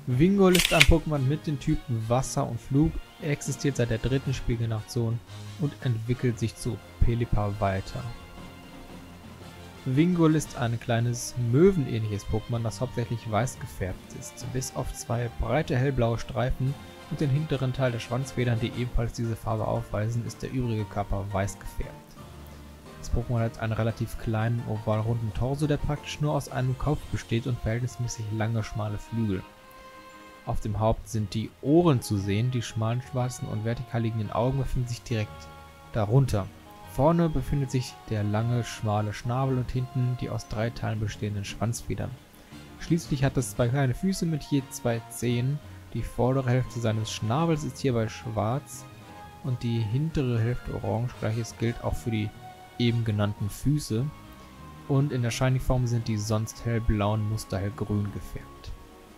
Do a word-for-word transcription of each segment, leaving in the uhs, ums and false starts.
Wingull ist ein Pokémon mit den Typen Wasser und Flug, er existiert seit der dritten Spielgeneration und entwickelt sich zu Pelipper weiter. Wingull ist ein kleines möwenähnliches Pokémon, das hauptsächlich weiß gefärbt ist, bis auf zwei breite hellblaue Streifen und den hinteren Teil der Schwanzfedern, die ebenfalls diese Farbe aufweisen, ist der übrige Körper weiß gefärbt. Das Pokémon hat einen relativ kleinen, ovalrunden Torso, der praktisch nur aus einem Kopf besteht und verhältnismäßig lange, schmale Flügel. Auf dem Haupt sind die Ohren zu sehen, die schmalen schwarzen und vertikal liegenden Augen befinden sich direkt darunter. Vorne befindet sich der lange, schmale Schnabel und hinten die aus drei Teilen bestehenden Schwanzfedern. Schließlich hat es zwei kleine Füße mit je zwei Zehen. Die vordere Hälfte seines Schnabels ist hierbei schwarz und die hintere Hälfte orange. Gleiches gilt auch für die eben genannten Füße. Und in der Shiny-Form sind die sonst hellblauen Muster hellgrün gefärbt.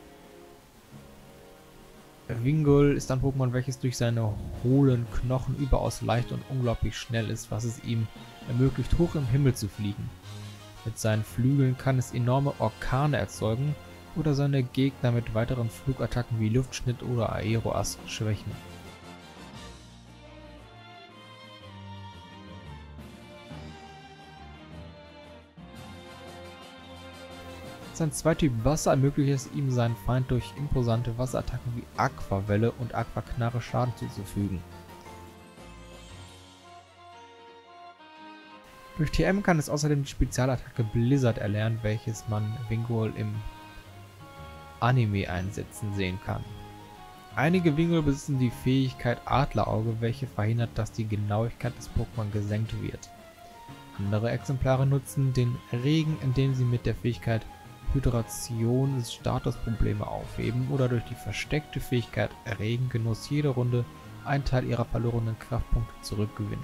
Wingull ist ein Pokémon, welches durch seine hohlen Knochen überaus leicht und unglaublich schnell ist, was es ihm ermöglicht, hoch im Himmel zu fliegen. Mit seinen Flügeln kann es enorme Orkane erzeugen oder seine Gegner mit weiteren Flugattacken wie Luftschnitt oder Aeroast schwächen. Sein Zweityp Wasser ermöglicht es ihm, seinen Feind durch imposante Wasserattacken wie Aquavelle und Aquaknarre Schaden zuzufügen. Durch T M kann es außerdem die Spezialattacke Blizzard erlernen, welches man Wingull im Anime einsetzen sehen kann. Einige Wingull besitzen die Fähigkeit Adlerauge, welche verhindert, dass die Genauigkeit des Pokémon gesenkt wird. Andere Exemplare nutzen den Regen, indem sie mit der Fähigkeit Hydration Statusprobleme aufheben oder durch die versteckte Fähigkeit Regengenuss jede Runde einen Teil ihrer verlorenen Kraftpunkte zurückgewinnen.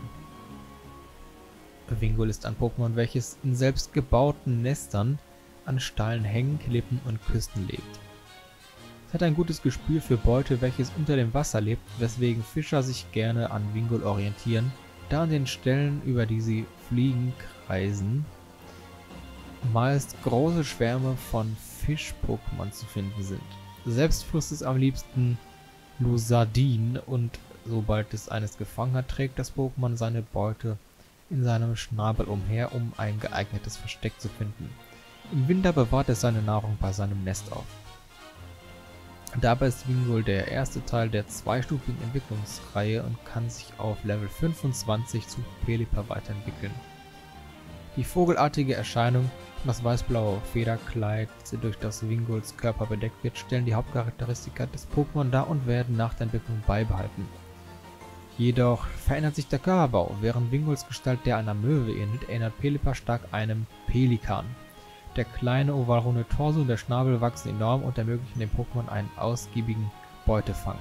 Wingull ist ein Pokémon, welches in selbstgebauten Nestern an steilen Hängen, Klippen und Küsten lebt. Es hat ein gutes Gespür für Beute, welches unter dem Wasser lebt, weswegen Fischer sich gerne an Wingull orientieren, da an den Stellen, über die sie fliegen, kreisen, meist große Schwärme von Fisch-Pokémon zu finden sind. Selbst frisst es am liebsten Lusadin und sobald es eines gefangen hat, trägt das Pokémon seine Beute in seinem Schnabel umher, um ein geeignetes Versteck zu finden. Im Winter bewahrt es seine Nahrung bei seinem Nest auf. Dabei ist Wingull der erste Teil der zweistufigen Entwicklungsreihe und kann sich auf Level fünfundzwanzig zu Pelipper weiterentwickeln. Die vogelartige Erscheinung und das weiß-blaue Federkleid, das durch das Wingulls Körper bedeckt wird, stellen die Hauptcharakteristika des Pokémon dar und werden nach der Entwicklung beibehalten. Jedoch verändert sich der Körperbau. Während Wingulls Gestalt der einer Möwe ähnelt, erinnert Pelipper stark einem Pelikan. Der kleine ovalrunde Torso und der Schnabel wachsen enorm und ermöglichen dem Pokémon einen ausgiebigen Beutefang.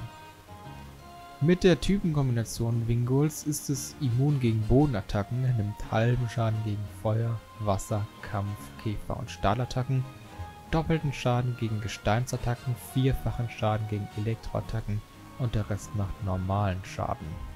Mit der Typenkombination Wingulls ist es immun gegen Bodenattacken, nimmt halben Schaden gegen Feuer, Wasser, Kampf, Käfer und Stahlattacken, doppelten Schaden gegen Gesteinsattacken, vierfachen Schaden gegen Elektroattacken und der Rest macht normalen Schaden.